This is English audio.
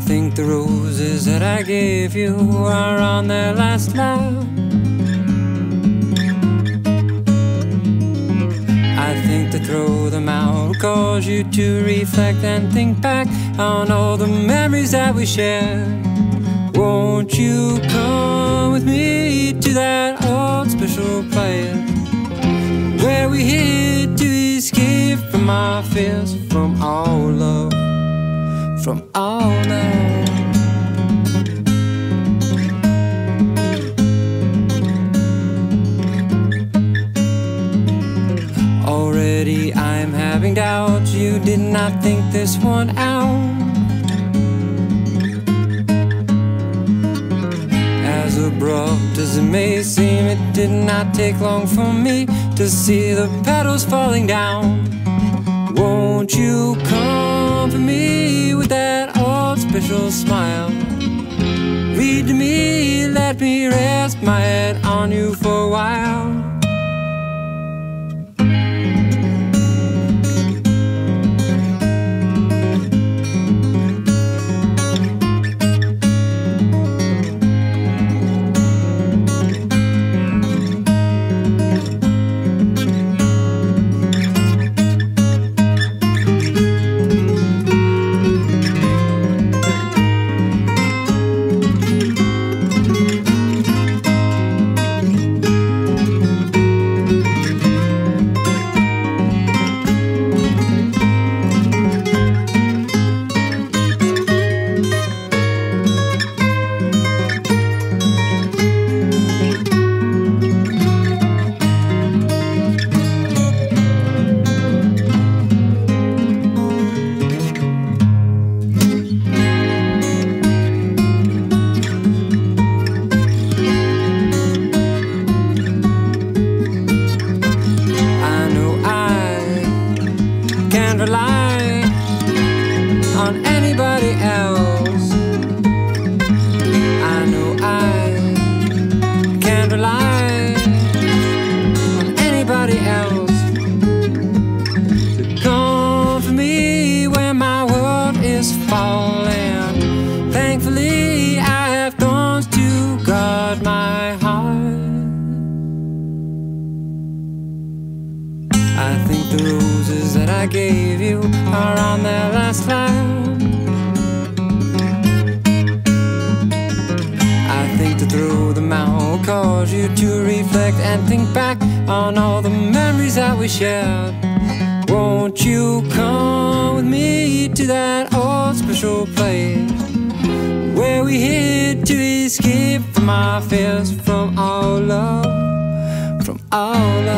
think the roses that I gave you are on their last lap. I think to throw them out will cause you to reflect and think back on all the memories that we shared. Won't you come with me to that old special place where we hid to escape from our fears, from all love, from all love. Already I'm having doubts, you did not think this one out. As abrupt as it may seem, it did not take long for me to see the petals falling down. Won't you come for me with that old special smile? Read to me, let me rest my head on you for a while. Rely on anybody else. I know I can't rely on anybody else to come for me when my world is falling. Thankfully I have thorns to guard my heart. I think the roses that I gave you are on their last lap. I think to throw them out will cause you to reflect and think back on all the memories that we shared. Won't you come with me to that old special place where we hid to escape from our fears, from all love, from all love.